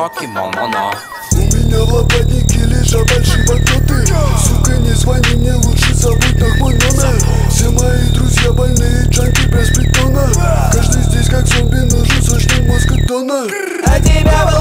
покемон, оно. У меня в лопатнике лежат большие банкноты. Сука, не звони мне, лучше забудь нах мой номер. Все мои друзья больные, джанки без притона. Каждый здесь как зомби, нужен сочный мозг от донор. А тебя